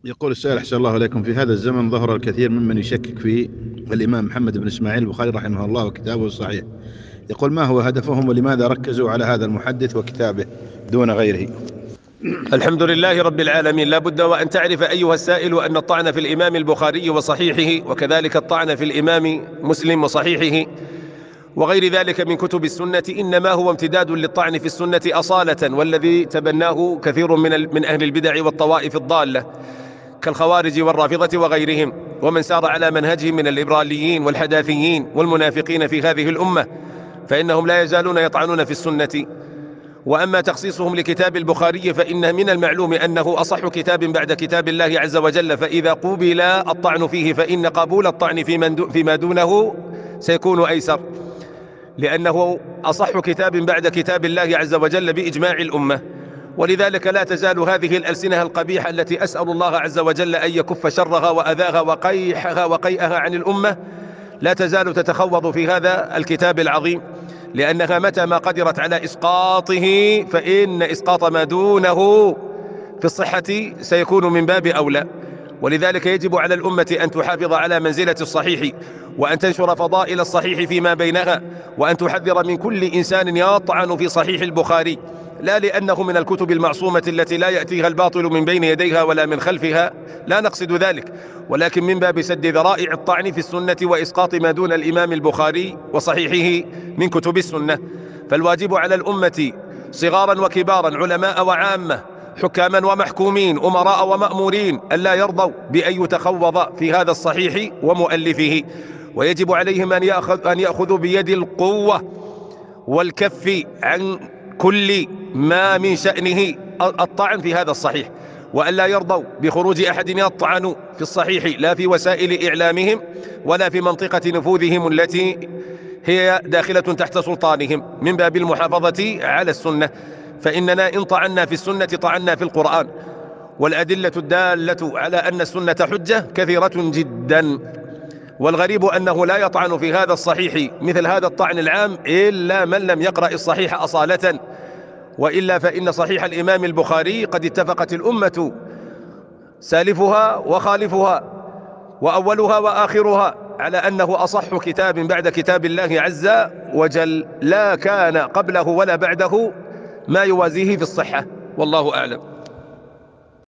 يقول السائل أحسن الله إليكم: في هذا الزمن ظهر الكثير ممن يشكك في الإمام محمد بن إسماعيل البخاري رحمه الله وكتابه الصحيح. يقول: ما هو هدفهم ولماذا ركزوا على هذا المحدث وكتابه دون غيره؟ الحمد لله رب العالمين. لا بد وأن تعرف أيها السائل أن الطعن في الإمام البخاري وصحيحه وكذلك الطعن في الإمام مسلم وصحيحه وغير ذلك من كتب السنة إنما هو امتداد للطعن في السنة أصالة، والذي تبناه كثير من أهل البدع والطوائف الضالة كالخوارج والرافضة وغيرهم، ومن سار على منهجهم من الليبراليين والحداثيين والمنافقين في هذه الأمة، فإنهم لا يزالون يطعنون في السنة. وأما تخصيصهم لكتاب البخاري فإن من المعلوم أنه أصح كتاب بعد كتاب الله عز وجل، فإذا قُبل الطعن فيه فإن قبول الطعن فيما دونه سيكون أيسر، لأنه أصح كتاب بعد كتاب الله عز وجل بإجماع الأمة. ولذلك لا تزال هذه الألسنة القبيحة التي أسأل الله عز وجل أن يكف شرها وأذاها وقيحها وقيئها عن الأمة لا تزال تتخوض في هذا الكتاب العظيم، لأنها متى ما قدرت على إسقاطه فإن إسقاط ما دونه في الصحة سيكون من باب أولى. ولذلك يجب على الأمة أن تحافظ على منزلة الصحيح، وأن تنشر فضائل الصحيح فيما بينها، وأن تحذر من كل إنسان يطعن في صحيح البخاري، لا لأنه من الكتب المعصومة التي لا يأتيها الباطل من بين يديها ولا من خلفها، لا نقصد ذلك، ولكن من باب سد ذرائع الطعن في السنة وإسقاط ما دون الإمام البخاري وصحيحه من كتب السنة. فالواجب على الأمة صغارا وكبارا، علماء وعامة، حكاما ومحكومين، أمراء ومأمورين، ألا يرضوا بأن يتخوض في هذا الصحيح ومؤلفه، ويجب عليهم أن يأخذوا بيد القوة والكف عن كل ما من شأنه الطعن في هذا الصحيح، وألا يرضوا بخروج أحد يطعن في الصحيح لا في وسائل إعلامهم ولا في منطقة نفوذهم التي هي داخلة تحت سلطانهم، من باب المحافظة على السنة. فإننا إن طعنا في السنة طعنا في القرآن، والأدلة الدالة على أن السنة حجة كثيرة جدا. والغريب أنه لا يطعن في هذا الصحيح مثل هذا الطعن العام إلا من لم يقرأ الصحيح أصالة، وإلا فإن صحيح الإمام البخاري قد اتفقت الأمة سالفها وخالفها وأولها وآخرها على أنه أصح كتاب بعد كتاب الله عز وجل، لا كان قبله ولا بعده ما يوازيه في الصحة، والله أعلم.